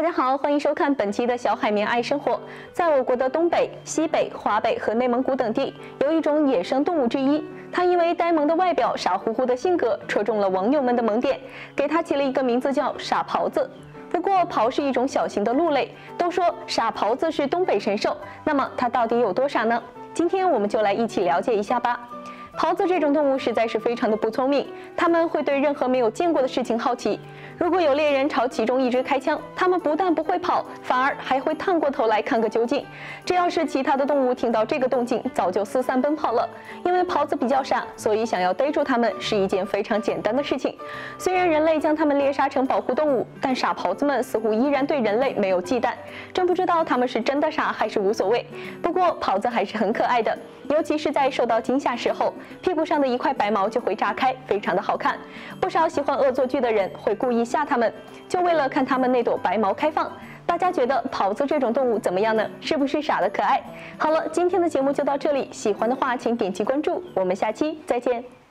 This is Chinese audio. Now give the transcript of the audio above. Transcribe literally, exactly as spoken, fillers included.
家好，欢迎收看本期的小海绵爱生活。在我国的东北、西北、华北和内蒙古等地，有一种野生动物之一，它因为呆萌的外表、傻乎乎的性格，戳中了网友们的萌点，给它起了一个名字叫傻狍子。不过，狍是一种小型的鹿类，都说傻狍子是东北神兽，那么它到底有多傻呢？今天我们就来一起了解一下吧。 狍子这种动物实在是非常的不聪明，它们会对任何没有见过的事情好奇。如果有猎人朝其中一只开枪，它们不但不会跑，反而还会探过头来看个究竟。这要是其他的动物听到这个动静，早就四散奔跑了。因为狍子比较傻，所以想要逮住它们是一件非常简单的事情。虽然人类将它们猎杀成保护动物，但傻狍子们似乎依然对人类没有忌惮。真不知道它们是真的傻还是无所谓。不过狍子还是很可爱的，尤其是在受到惊吓时候。 屁股上的一块白毛就会炸开，非常的好看。不少喜欢恶作剧的人会故意吓它们，就为了看它们那朵白毛开放。大家觉得狍子这种动物怎么样呢？是不是傻得可爱？好了，今天的节目就到这里，喜欢的话请点击关注，我们下期再见。